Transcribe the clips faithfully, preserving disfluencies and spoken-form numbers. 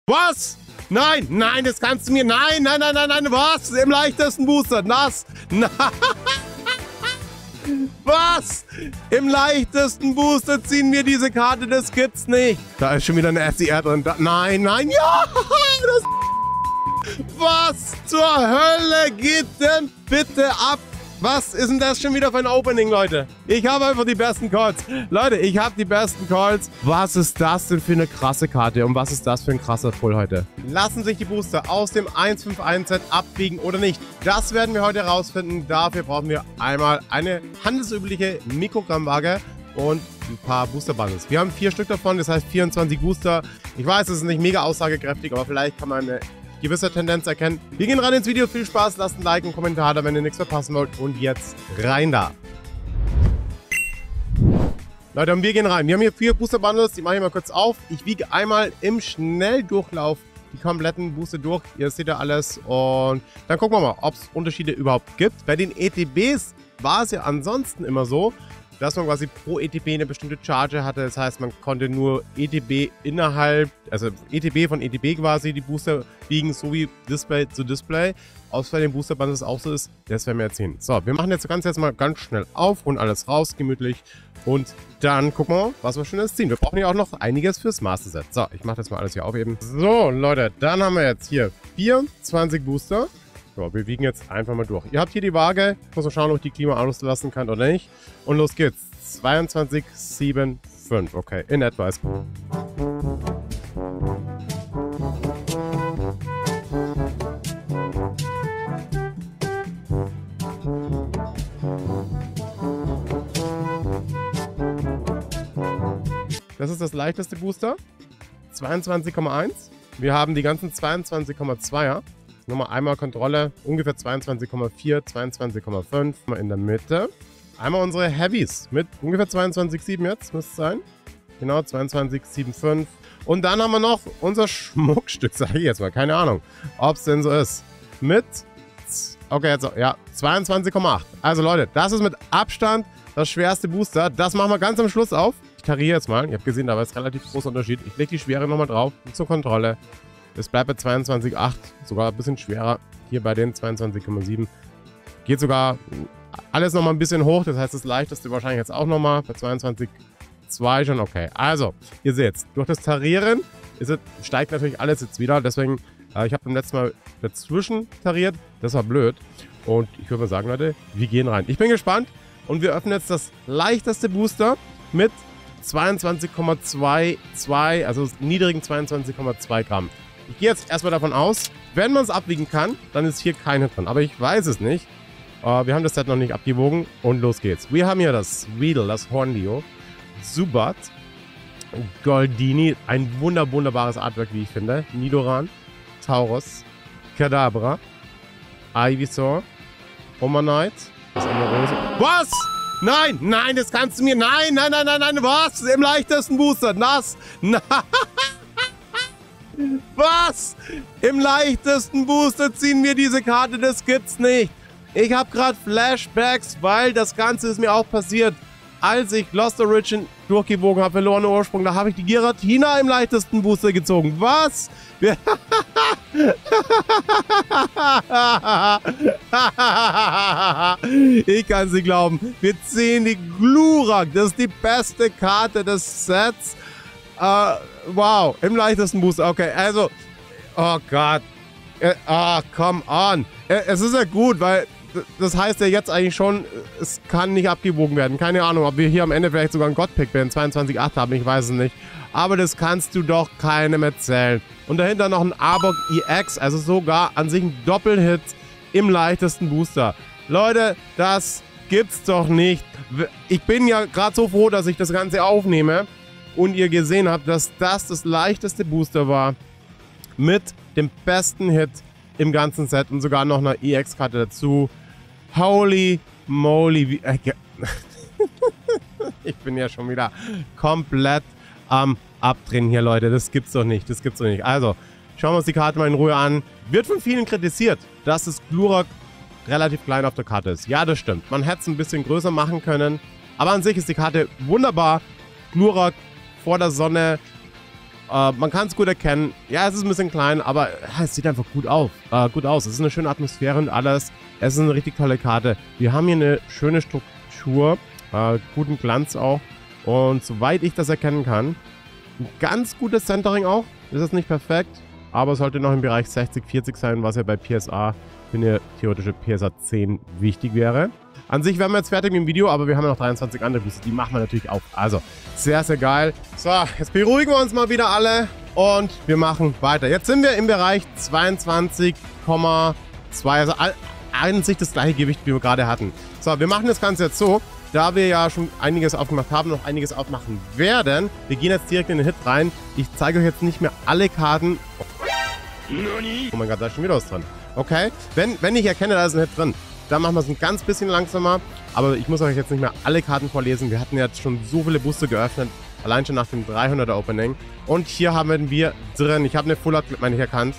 Was? Nein, nein, das kannst du mir... Nein, nein, nein, nein, nein, was? Im leichtesten Booster, nass. Nein. Was? Im leichtesten Booster ziehen wir diese Karte, das gibt's nicht. Da ist schon wieder eine S I R drin. Da, nein, nein, ja! Das, was zur Hölle geht denn bitte ab? Was ist denn das schon wieder für ein Opening, Leute? Ich habe einfach die besten Calls. Leute, ich habe die besten Calls. Was ist das denn für eine krasse Karte? Und was ist das für ein krasser Pull heute? Lassen sich die Booster aus dem eins fünf eins Set abbiegen oder nicht? Das werden wir heute herausfinden. Dafür brauchen wir einmal eine handelsübliche Mikrogrammwaage und ein paar Booster-Bundles. Wir haben vier Stück davon, das heißt vierundzwanzig Booster. Ich weiß, es ist nicht mega aussagekräftig, aber vielleicht kann man eine gewisse Tendenz erkennen. Wir gehen rein ins Video. Viel Spaß, lasst ein Like und einen Kommentar da, wenn ihr nichts verpassen wollt. Und jetzt rein da. Leute, und wir gehen rein. Wir haben hier vier Booster Bundles. Die mache ich mal kurz auf. Ich wiege einmal im Schnelldurchlauf die kompletten Booster durch. Ihr seht ja alles. Und dann gucken wir mal, ob es Unterschiede überhaupt gibt. Bei den E T Bs war es ja ansonsten immer so, dass man quasi pro E T B eine bestimmte Charge hatte. Das heißt, man konnte nur E T B innerhalb, also E T B von E T B quasi die Booster biegen, so wie Display zu Display. Außer bei den Booster Bundles auch so ist, das werden wir jetzt sehen. So, wir machen jetzt das Ganze jetzt mal ganz schnell auf und alles raus, gemütlich. Und dann gucken wir mal, was wir Schönes ziehen. Wir brauchen ja auch noch einiges fürs Master Set. So, ich mache das mal alles hier auf eben. So, Leute, dann haben wir jetzt hier vierundzwanzig Booster. So, wir wiegen jetzt einfach mal durch. Ihr habt hier die Waage. Ich muss mal schauen, ob ich die Klima auslassen kann oder nicht. Und los geht's. zweiundzwanzig Komma sieben fünf. Okay, in etwa. Das ist das leichteste Booster. zweiundzwanzig Komma eins. Wir haben die ganzen zweiundzwanzig Komma zweier. Nochmal einmal Kontrolle, ungefähr zweiundzwanzig Komma vier, zweiundzwanzig Komma fünf. Mal in der Mitte. Einmal unsere Heavies mit ungefähr zweiundzwanzig Komma sieben jetzt, müsste es sein. Genau, zweiundzwanzig Komma fünfundsiebzig. Und dann haben wir noch unser Schmuckstück, sage ich jetzt mal, keine Ahnung, ob es denn so ist. Mit, okay, jetzt, ja, zweiundzwanzig Komma acht. Also Leute, das ist mit Abstand das schwerste Booster. Das machen wir ganz am Schluss auf. Ich tariere jetzt mal. Ihr habt gesehen, da war jetzt relativ großer Unterschied. Ich lege die Schwere nochmal drauf zur Kontrolle. Es bleibt bei zweiundzwanzig Komma acht, sogar ein bisschen schwerer. Hier bei den zweiundzwanzig Komma sieben. Geht sogar alles nochmal ein bisschen hoch. Das heißt, das leichteste wahrscheinlich jetzt auch nochmal. Bei zweiundzwanzig Komma zwei schon okay. Also, ihr seht, durch das Tarieren ist es, steigt natürlich alles jetzt wieder. Deswegen, äh, ich habe beim letzten Mal dazwischen tariert. Das war blöd. Und ich würde mal sagen, Leute, wir gehen rein. Ich bin gespannt. Und wir öffnen jetzt das leichteste Booster mit zweiundzwanzig Komma zweiundzwanzig, also niedrigen zweiundzwanzig Komma zwei Gramm. Ich gehe jetzt erstmal davon aus, wenn man es abwiegen kann, dann ist hier keine drin. Aber ich weiß es nicht. Uh, wir haben das Set noch nicht abgewogen und los geht's. Wir haben hier das Weedle, das Hornleo, Zubat, Goldini, ein wunder wunderbares Artwork, wie ich finde. Nidoran, Tauros, Kadabra, Ivysaur, Omanite, das Amorose. Was? Nein, nein, das kannst du mir. Nein, nein, nein, nein, nein. Was? Im leichtesten Booster. Nass. Nein. Was? Im leichtesten Booster ziehen wir diese Karte. Das gibt's nicht. Ich habe gerade Flashbacks, weil das Ganze ist mir auch passiert. Als ich Lost Origin durchgewogen habe, verlorene Ursprung, da habe ich die Giratina im leichtesten Booster gezogen. Was? Ich kann es nicht glauben. Wir ziehen die Glurak. Das ist die beste Karte des Sets. Uh, wow, im leichtesten Booster. Okay, also, oh Gott. Ah, uh, come on. Es ist ja gut, weil das heißt ja jetzt eigentlich schon, es kann nicht abgewogen werden. Keine Ahnung, ob wir hier am Ende vielleicht sogar einen God-Pick bei den zweiundzwanzig Komma acht haben, ich weiß es nicht. Aber das kannst du doch keinem erzählen. Und dahinter noch ein Arbok E X, also sogar an sich ein Doppelhit im leichtesten Booster. Leute, das gibt's doch nicht. Ich bin ja gerade so froh, dass ich das Ganze aufnehme und ihr gesehen habt, dass das das leichteste Booster war mit dem besten Hit im ganzen Set und sogar noch eine E X-Karte dazu. Holy moly. Wie, äh, ich bin ja schon wieder komplett am Abdrehen hier, Leute. Das gibt's doch nicht. Das gibt's doch nicht. Also, schauen wir uns die Karte mal in Ruhe an. Wird von vielen kritisiert, dass das Glurak relativ klein auf der Karte ist. Ja, das stimmt. Man hätte es ein bisschen größer machen können. Aber an sich ist die Karte wunderbar. Glurak vor der Sonne Äh, man kann es gut erkennen. Ja, es ist ein bisschen klein, aber ja, es sieht einfach gut auf. Äh, gut aus. Es ist eine schöne Atmosphäre und alles. Es ist eine richtig tolle Karte. Wir haben hier eine schöne Struktur. Äh, guten Glanz auch. Und soweit ich das erkennen kann, ein ganz gutes Centering auch. Ist es nicht perfekt, aber es sollte noch im Bereich sechzig vierzig sein, was ja bei P S A für eine theoretische P S A zehn wichtig wäre. An sich wären wir jetzt fertig mit dem Video, aber wir haben ja noch dreiundzwanzig andere Booster, die machen wir natürlich auch. Also, sehr, sehr geil. So, jetzt beruhigen wir uns mal wieder alle und wir machen weiter. Jetzt sind wir im Bereich zweiundzwanzig Komma zwei, also an sich das gleiche Gewicht, wie wir gerade hatten. So, wir machen das Ganze jetzt so, da wir ja schon einiges aufgemacht haben, noch einiges aufmachen werden. Wir gehen jetzt direkt in den Hit rein. Ich zeige euch jetzt nicht mehr alle Karten. Oh mein Gott, da ist schon wieder was drin. Okay, wenn, wenn ich erkenne, da ist ein Hit drin, dann machen wir es ein ganz bisschen langsamer. Aber ich muss euch jetzt nicht mehr alle Karten vorlesen. Wir hatten jetzt schon so viele Booster geöffnet. Allein schon nach dem dreihunderter Opening. Und hier haben wir drin, ich habe eine Full Art, meine ich, erkannt.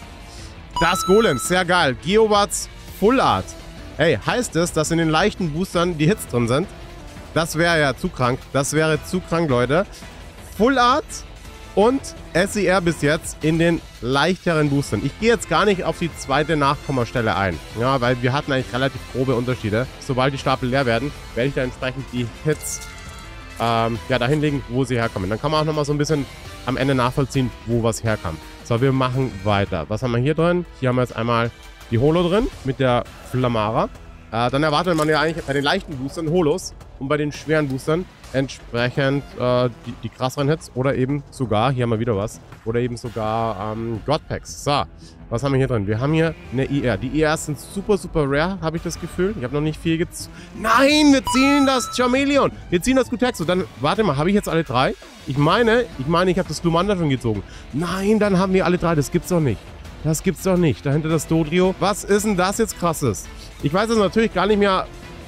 Das Golem, sehr geil. Geowarts Full Art. Hey, heißt es, dass in den leichten Boostern die Hits drin sind? Das wäre ja zu krank. Das wäre zu krank, Leute. Full Art und S E R bis jetzt in den leichteren Boostern. Ich gehe jetzt gar nicht auf die zweite Nachkommastelle ein. Ja, weil wir hatten eigentlich relativ grobe Unterschiede. Sobald die Stapel leer werden, werde ich da entsprechend die Hits ähm, ja, dahin legen, wo sie herkommen. Dann kann man auch nochmal so ein bisschen am Ende nachvollziehen, wo was herkam. So, wir machen weiter. Was haben wir hier drin? Hier haben wir jetzt einmal die Holo drin mit der Flamara. Äh, dann erwartet man ja eigentlich bei den leichten Boostern Holos und bei den schweren Boostern entsprechend äh, die, die krasseren Hits oder eben sogar, hier haben wir wieder was, oder eben sogar ähm, Godpacks. So, was haben wir hier drin? Wir haben hier eine I R. Die I Rs sind super, super rare, habe ich das Gefühl. Ich habe noch nicht viel gezogen. Nein, wir ziehen das Charmeleon. Wir ziehen das Gutexo. Dann, warte mal, habe ich jetzt alle drei? Ich meine, ich meine, ich habe das Glumanda schon gezogen. Nein, dann haben wir alle drei. Das gibt's doch nicht. Das gibt's doch nicht. Dahinter das Dodrio. Was ist denn das jetzt krasses? Ich weiß jetzt natürlich gar nicht mehr,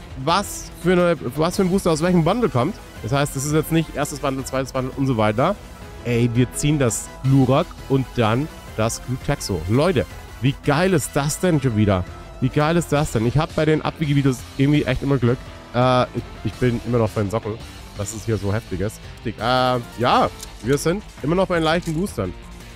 was für, eine, was für ein Booster aus welchem Bundle kommt. Das heißt, das ist jetzt nicht erstes Bundle, zweites Bundle und so weiter. Ey, wir ziehen das Glurak und dann das Glutexo. Leute, wie geil ist das denn schon wieder? Wie geil ist das denn? Ich habe bei den Abwiegevideos irgendwie echt immer Glück. Äh, ich, ich bin immer noch bei den Socken, dass es hier so heftig ist. Äh, ja, wir sind immer noch bei den leichten Boostern.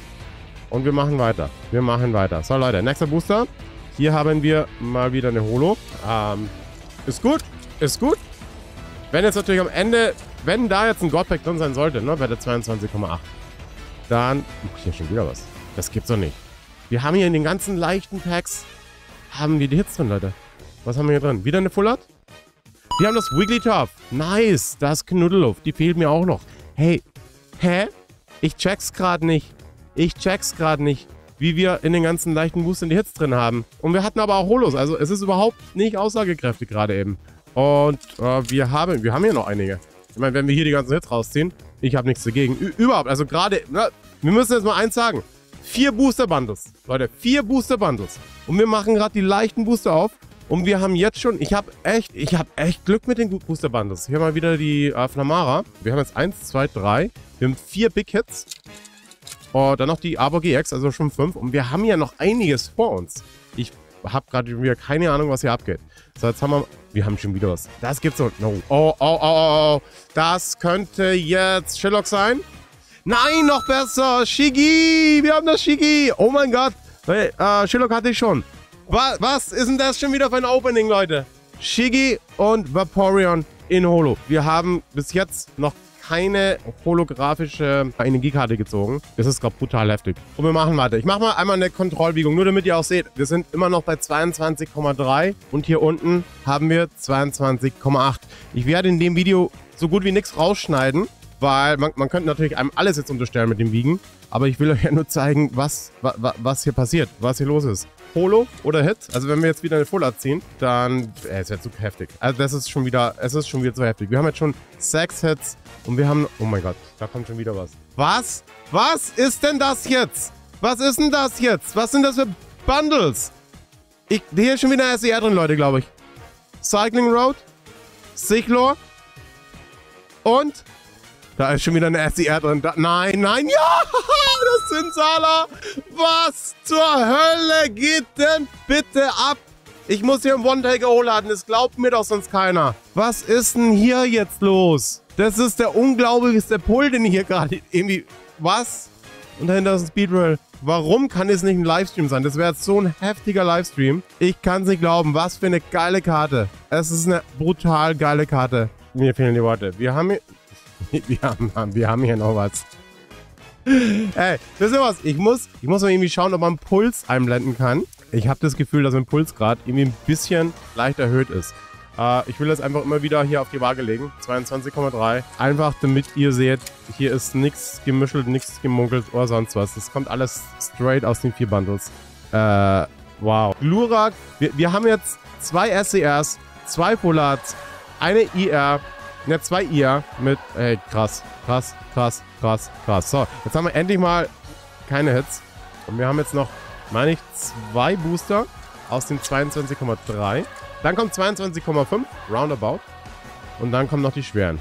Und wir machen weiter. Wir machen weiter. So, Leute, nächster Booster. Hier haben wir mal wieder eine Holo. Ähm, ist gut. Ist gut. Wenn jetzt natürlich am Ende, wenn da jetzt ein Godpack drin sein sollte, ne, bei der zweiundzwanzig Komma acht, dann... Uh, hier schon wieder was. Das gibt's doch nicht. Wir haben hier in den ganzen leichten Packs, haben wir die Hits drin, Leute. Was haben wir hier drin? Wieder eine Full Art? Wir haben das Wigglytuff. Nice. Das Knuddelluft. Die fehlt mir auch noch. Hey. Hä? Ich check's gerade nicht. Ich check's gerade nicht, wie wir in den ganzen leichten Boostern die Hits drin haben. Und wir hatten aber auch Holos. Also es ist überhaupt nicht aussagekräftig gerade eben. Und äh, wir haben wir haben hier noch einige. Ich meine, wenn wir hier die ganzen Hits rausziehen, ich habe nichts dagegen. Ü überhaupt, also gerade, wir müssen jetzt mal eins sagen. Vier Booster-Bundles. Leute, vier Booster-Bundles. Und wir machen gerade die leichten Booster auf. Und wir haben jetzt schon, ich habe echt, ich habe echt Glück mit den Booster-Bundles. Hier haben wir wieder die äh, Flamara. Wir haben jetzt eins, zwei, drei. Wir haben vier Big Hits. Und dann noch die Arbor G X, also schon fünf. Und wir haben ja noch einiges vor uns. Ich habe gerade wieder keine Ahnung, was hier abgeht. So, jetzt haben wir... Wir haben schon wieder was. Das gibt's doch... No. Oh, oh, oh, oh, oh. Das könnte jetzt Shillock sein. Nein, noch besser. Shiggy. Wir haben das Shiggy. Oh mein Gott. Hey, äh, Shillock hatte ich schon. Was, was ist denn das schon wieder für ein Opening, Leute? Shiggy und Vaporeon in Holo. Wir haben bis jetzt noch keine holographische Energiekarte gezogen. Das ist gerade brutal heftig. Und wir machen weiter. Ich mache mal einmal eine Kontrollbiegung, nur damit ihr auch seht. Wir sind immer noch bei zweiundzwanzig Komma drei und hier unten haben wir zweiundzwanzig Komma acht. Ich werde in dem Video so gut wie nichts rausschneiden, weil man, man könnte natürlich einem alles jetzt unterstellen mit dem Wiegen. Aber ich will euch ja nur zeigen, was, was, was hier passiert, was hier los ist. Holo oder Hit. Also wenn wir jetzt wieder eine Full Art ziehen, dann... Äh, es wird zu heftig. Also das ist schon wieder... Es ist schon wieder zu heftig. Wir haben jetzt schon sechs Hits und wir haben... Oh mein Gott, da kommt schon wieder was. Was? Was ist denn das jetzt? Was ist denn das jetzt? Was sind das für Bundles? Ich, hier ist schon wieder S E R drin, Leute, glaube ich. Cycling Road. Sichlor. Und... Da ist schon wieder eine S E R drin. Da, nein, nein, ja! Das sind Sala! Was zur Hölle geht denn bitte ab? Ich muss hier im One-Taker hochladen. Das glaubt mir doch sonst keiner. Was ist denn hier jetzt los? Das ist der unglaublichste Pull, den ich hier gerade irgendwie... Was? Und dahinter ist ein Speedrill. Warum kann es nicht ein Livestream sein? Das wäre jetzt so ein heftiger Livestream. Ich kann es nicht glauben. Was für eine geile Karte. Es ist eine brutal geile Karte. Mir fehlen die Worte. Wir haben hier... Wir haben, wir haben hier noch was. Ey, wisst ihr was? Ich muss, ich muss mal irgendwie schauen, ob man Puls einblenden kann. Ich habe das Gefühl, dass mein Pulsgrad irgendwie ein bisschen leicht erhöht ist. Äh, ich will das einfach immer wieder hier auf die Waage legen. zweiundzwanzig Komma drei. Einfach damit ihr seht, hier ist nichts gemischelt, nichts gemunkelt oder sonst was. Das kommt alles straight aus den vier Bundles. Äh, wow. Glurak, wir, wir haben jetzt zwei S C Rs, zwei Polars, eine I R, ne, zwei I R mit, ey, krass, krass, krass, krass, krass. So, jetzt haben wir endlich mal keine Hits. Und wir haben jetzt noch, meine ich, zwei Booster aus dem zweiundzwanzig Komma drei. Dann kommt zweiundzwanzig Komma fünf, roundabout. Und dann kommen noch die schweren.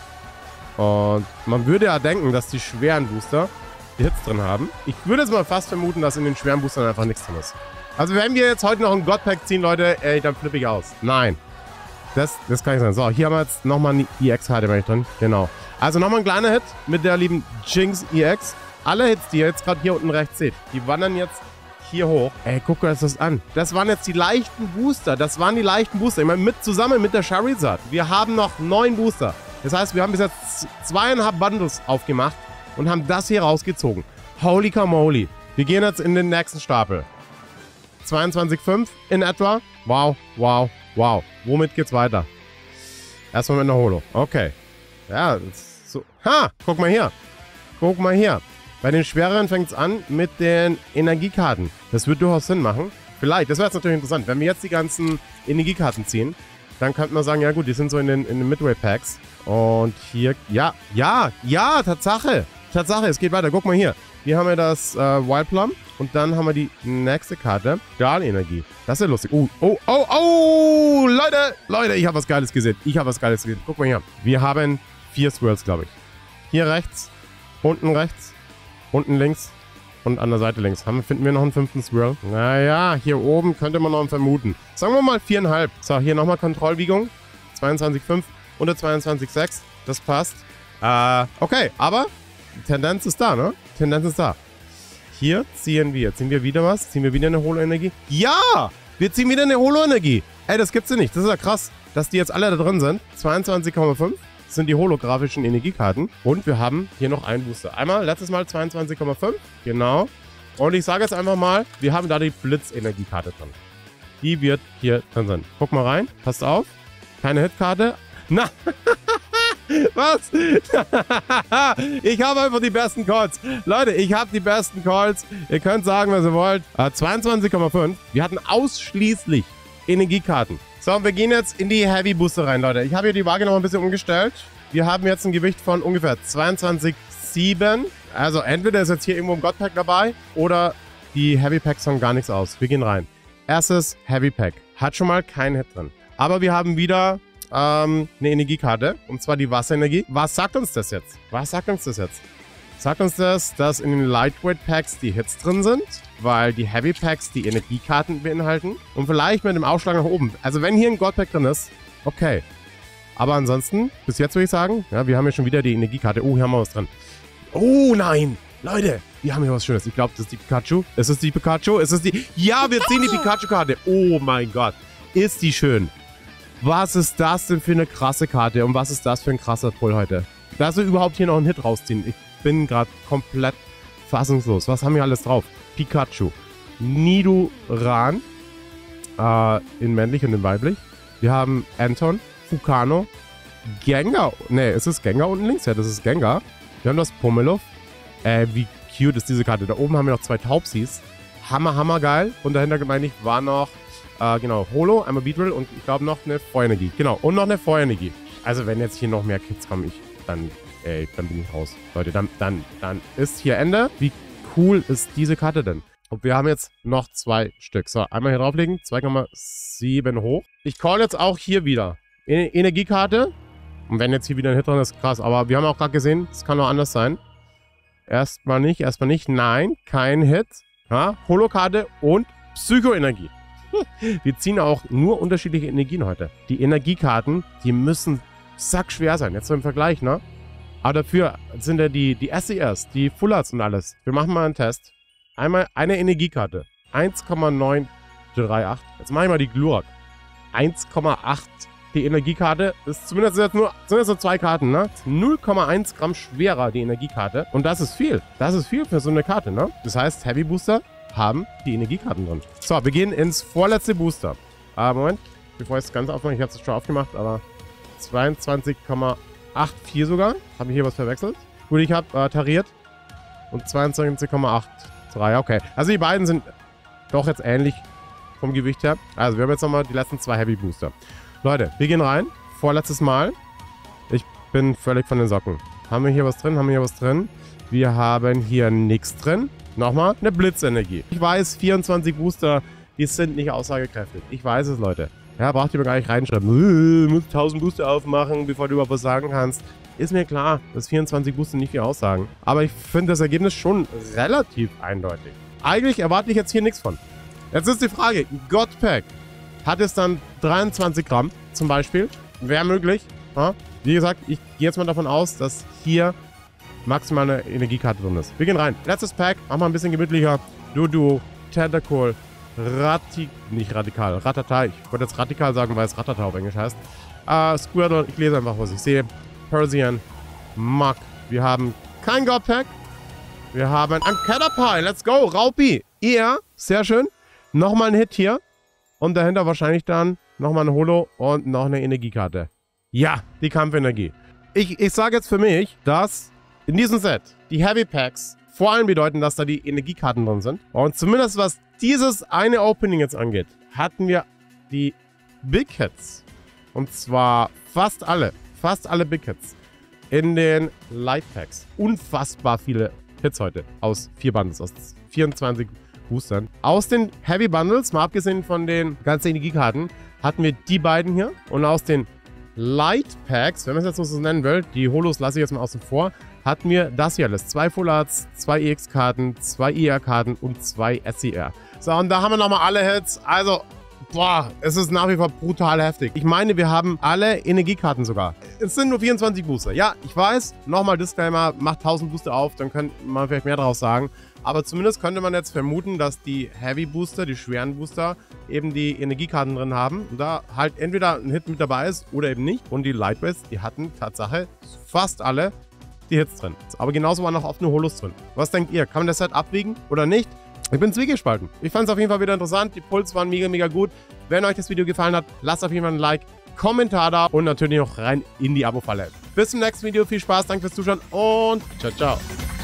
Und man würde ja denken, dass die schweren Booster die Hits drin haben. Ich würde jetzt mal fast vermuten, dass in den schweren Boostern einfach nichts drin ist. Also wenn wir jetzt heute noch ein Godpack ziehen, Leute, ey, dann flippe ich aus. Nein. Das, das kann nicht sein. So, hier haben wir jetzt nochmal eine E X-Karte drin. Genau. Also nochmal ein kleiner Hit mit der lieben Jinx E X. Alle Hits, die ihr jetzt gerade hier unten rechts seht, die wandern jetzt hier hoch. Ey, guckt euch das an. Das waren jetzt die leichten Booster. Das waren die leichten Booster. Ich meine, mit, zusammen mit der Charizard. Wir haben noch neun Booster. Das heißt, wir haben bis jetzt zweieinhalb Bundles aufgemacht und haben das hier rausgezogen. Holy Camoli. Wir gehen jetzt in den nächsten Stapel. zweiundzwanzig Komma fünf in etwa. Wow, wow, wow. Womit geht's weiter? Erstmal mit einer Holo. Okay. Ja, so. Ha, guck mal hier. Guck mal hier. Bei den schwereren fängt es an mit den Energiekarten. Das wird durchaus Sinn machen. Vielleicht, das wäre jetzt natürlich interessant. Wenn wir jetzt die ganzen Energiekarten ziehen, dann könnte man sagen, ja gut, die sind so in den, in den Midway-Packs. Und hier, ja, ja, ja, Tatsache. Tatsache, es geht weiter. Guck mal hier. Hier haben wir das äh, Wild Plum. Und dann haben wir die nächste Karte. Stahl-Energie. Das ist ja lustig. Oh, oh, oh, oh, Leute, Leute, ich habe was Geiles gesehen. Ich habe was Geiles gesehen. Guck mal hier. Wir haben vier Swirls, glaube ich. Hier rechts, unten rechts, unten links und an der Seite links. Haben, finden wir noch einen fünften Swirl? Naja, hier oben könnte man noch einen vermuten. Sagen wir mal viereinhalb. So, hier nochmal Kontrollwiegung. zweiundzwanzig Komma fünf unter zweiundzwanzig Komma sechs. Das passt. Äh, okay, aber die Tendenz ist da, ne? Die Tendenz ist da. Hier ziehen wir. Ziehen wir wieder was? Ziehen wir wieder eine Holo-Energie? Ja! Wir ziehen wieder eine Holo-Energie. Ey, das gibt's ja nicht. Das ist ja krass, dass die jetzt alle da drin sind. zweiundzwanzig Komma fünf sind die holographischen Energiekarten. Und wir haben hier noch einen Booster. Einmal, letztes Mal zweiundzwanzig Komma fünf. Genau. Und ich sage jetzt einfach mal, wir haben da die Blitz-Energiekarte drin. Die wird hier drin sein. Guck mal rein. Passt auf. Keine Hitkarte. Na! Was? Ich habe einfach die besten Calls. Leute, ich habe die besten Calls. Ihr könnt sagen, was ihr wollt. Uh, zweiundzwanzig Komma fünf. Wir hatten ausschließlich Energiekarten. So, und wir gehen jetzt in die Heavy Booster rein, Leute. Ich habe hier die Waage noch ein bisschen umgestellt. Wir haben jetzt ein Gewicht von ungefähr zweiundzwanzig Komma sieben. Also entweder ist jetzt hier irgendwo ein Godpack dabei oder die Heavy Packs haben gar nichts aus. Wir gehen rein. Erstes Heavy Pack. Hat schon mal keinen Hit drin. Aber wir haben wieder ähm, eine Energiekarte. Und zwar die Wasserenergie. Was sagt uns das jetzt? Was sagt uns das jetzt? Sagt uns das, dass in den Lightweight Packs die Hits drin sind, weil die Heavy Packs die Energiekarten beinhalten und vielleicht mit dem Ausschlag nach oben. Also wenn hier ein Godpack drin ist, okay. Aber ansonsten, bis jetzt würde ich sagen, ja, wir haben hier schon wieder die Energiekarte. Oh, hier haben wir was drin. Oh nein, Leute, wir haben hier was Schönes. Ich glaube, das ist die Pikachu. Ist es die Pikachu? Ist es die... Ja, wir ziehen die Pikachu-Karte. Oh mein Gott, ist die schön. Was ist das denn für eine krasse Karte und was ist das für ein krasser Pull heute? Dass wir überhaupt hier noch einen Hit rausziehen. Ich bin gerade komplett fassungslos. Was haben wir alles drauf? Pikachu, Nidoran, äh, in männlich und in weiblich. Wir haben Anton, Fukano, Gengar. Ne, ist es Gengar unten links? Ja, das ist Gengar. Wir haben das Pummeluff. Äh, wie cute ist diese Karte. Da oben haben wir noch zwei Taubsis. Hammer, hammer geil. Und dahinter, meine ich, war noch, äh, genau, Holo, einmal Beedrill und ich glaube noch eine Feuerenergie. Genau, und noch eine Feuerenergie. Also wenn jetzt hier noch mehr Kids kommen, ich, dann, ey, dann bin ich raus. Leute, dann, dann, dann ist hier Ende. Wie cool ist diese Karte denn? Und wir haben jetzt noch zwei Stück. So, einmal hier drauflegen. zwei Komma sieben hoch. Ich call jetzt auch hier wieder e Energiekarte. Und wenn jetzt hier wieder ein Hit drin ist, krass. Aber wir haben auch gerade gesehen, es kann auch anders sein. Erstmal nicht, erstmal nicht. Nein, kein Hit. Ja, Holokarte und Psychoenergie. Wir ziehen auch nur unterschiedliche Energien heute. Die Energiekarten, die müssen sackschwer sein. Jetzt so im Vergleich, ne? Aber dafür sind ja die, die S E Rs, die Full Arts und alles. Wir machen mal einen Test. Einmal eine Energiekarte. eins Komma neun drei acht. Jetzt mache ich mal die Glurak. eins Komma acht die Energiekarte. Das ist zumindest jetzt nur, sind jetzt nur zwei Karten, ne? null Komma eins Gramm schwerer die Energiekarte. Und das ist viel. Das ist viel für so eine Karte, ne? Das heißt, Heavy Booster haben die Energiekarten drin. So, wir gehen ins vorletzte Booster. Ah, Moment. Bevor ich das Ganze aufmache, ich habe es schon aufgemacht, aber zweiundzwanzig Komma vierundachtzig sogar. Habe ich hier was verwechselt? Gut, ich habe äh, tariert. Und zweiundzwanzig Komma drei acht. Okay. Also die beiden sind doch jetzt ähnlich vom Gewicht her. Also wir haben jetzt nochmal die letzten zwei Heavy Booster. Leute, wir gehen rein. Vorletztes Mal. Ich bin völlig von den Socken. Haben wir hier was drin? Haben wir hier was drin? Wir haben hier nichts drin. Nochmal eine Blitzenergie. Ich weiß, vierundzwanzig Booster, die sind nicht aussagekräftig. Ich weiß es, Leute. Ja, braucht ihr mir gar nicht reinschreiben. Du musst tausend Booster aufmachen, bevor du überhaupt was sagen kannst. Ist mir klar, dass vierundzwanzig Booster nicht viel aussagen. Aber ich finde das Ergebnis schon relativ eindeutig. Eigentlich erwarte ich jetzt hier nichts von. Jetzt ist die Frage, God Pack hat es dann dreiundzwanzig Gramm zum Beispiel. Wäre möglich. Ja? Wie gesagt, ich gehe jetzt mal davon aus, dass hier maximal eine Energiekarte drin ist. Wir gehen rein. Letztes Pack, machen wir ein bisschen gemütlicher. Dudu, Tentacle, Rati... Nicht radikal, Ratata. Ich wollte jetzt radikal sagen, weil es Ratata auf Englisch heißt. Uh, Squirtle, ich lese einfach, was ich sehe. Persian, Muk. Wir haben kein God Pack. Wir haben ein Caterpie. Let's go. Raupi. Ihr. Sehr schön. Nochmal ein Hit hier. Und dahinter wahrscheinlich dann nochmal ein Holo und noch eine Energiekarte. Ja, die Kampfenergie. Ich, ich sage jetzt für mich, dass in diesem Set die Heavy Packs vor allem bedeuten, dass da die Energiekarten drin sind. Und zumindest was dieses eine Opening jetzt angeht, hatten wir die Big Hits. Und zwar fast alle. Fast alle Big Hits. In den Light Packs. Unfassbar viele Hits heute. Aus vier Bundles. Aus vierundzwanzig Boostern. Aus den Heavy Bundles, mal abgesehen von den ganzen Energiekarten, hatten wir die beiden hier. Und aus den Light Packs, wenn man es jetzt so nennen will, die Holos lasse ich jetzt mal außen vor, hatten wir das hier alles. Zwei Full Arts, zwei E X-Karten, zwei E R-Karten und zwei S E R. So, und da haben wir nochmal alle Hits. Also, boah, es ist nach wie vor brutal heftig. Ich meine, wir haben alle Energiekarten sogar. Es sind nur vierundzwanzig Booster. Ja, ich weiß, nochmal Disclaimer, macht tausend Booster auf, dann könnte man vielleicht mehr draus sagen. Aber zumindest könnte man jetzt vermuten, dass die Heavy Booster, die schweren Booster, eben die Energiekarten drin haben. Und da halt entweder ein Hit mit dabei ist oder eben nicht. Und die Lightweights, die hatten Tatsache fast alle die Hits drin. Aber genauso waren auch oft nur Holos drin. Was denkt ihr? Kann man das Set abwiegen oder nicht? Ich bin zwiegespalten. Ich fand es auf jeden Fall wieder interessant. Die Puls waren mega, mega gut. Wenn euch das Video gefallen hat, lasst auf jeden Fall ein Like, Kommentar da und natürlich noch rein in die Abo-Falle. Bis zum nächsten Video. Viel Spaß, danke fürs Zuschauen und ciao, ciao.